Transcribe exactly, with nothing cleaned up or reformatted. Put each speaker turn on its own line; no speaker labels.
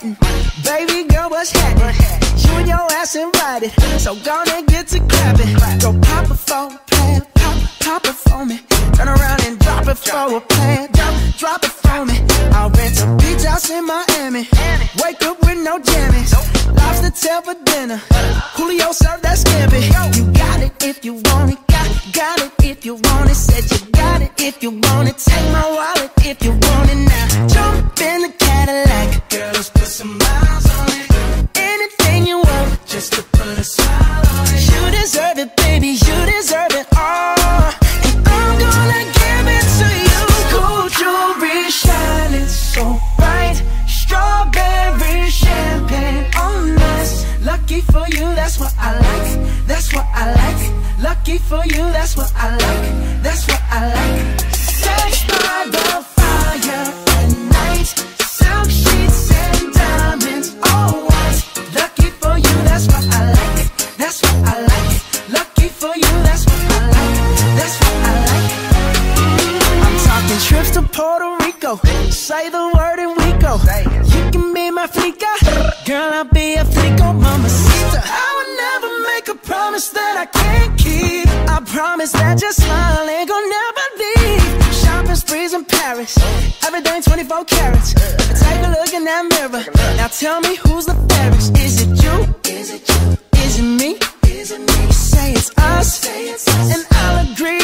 chatting. Baby girl, what's happening? You and your ass invited, so gonna get to clapping. Go pop it for a plan, pop, pop it for me. Turn around and drop it for a plan, drop, drop it for me. I'll rent a beach house in Miami. Wake up with no jammies. Lobster tail for dinner. Julio served that scampi. You got it if you want it, got, got it if you want it. Said you got it if you want it. Take my wallet if you want it now. Jump in the Cadillac, girl, let's put some miles on it. Anything you want, just to put a smile on it. You deserve it, baby, you deserve it all. And I'm gonna give it to you. Gold jewelry shining so bright, strawberry champagne on us. Lucky for you, that's what I like, that's what I like. Lucky for you, that's what I like, that's what I like. Sex by the fire at night, silk sheets and diamonds, all white. Lucky for you, that's what I like, that's what I like. Lucky for you, that's what I like, that's what I like. I'm talking trips to Puerto Rico, say the word and we go. You can be my flica, girl, I'll be a flico, mamacita. I would never make a promise that I can't keep. I promise that your smile ain't gonna never leave. Shopping sprees in Paris, everything twenty-four carats. Take a look in that mirror, now tell me who's the fairest. Is it you? Is it you? Is it me? Is it me? Say it's us, say it's us. And I'll agree